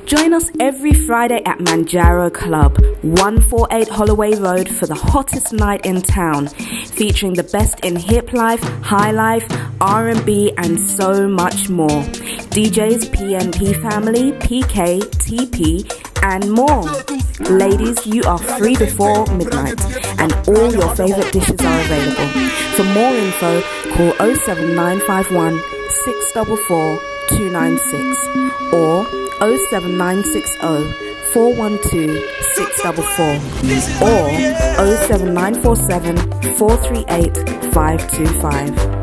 Join us every Friday at Manjaro Club, 148 Holloway Road for the hottest night in town, featuring the best in hip life, high life, R&B and so much more. DJs PNP Family, PK, TP and more. Ladies, you are free before midnight and all your favourite dishes are available. For more info, call 07951 644 296 or 07960 412 644 or 07947 438 525.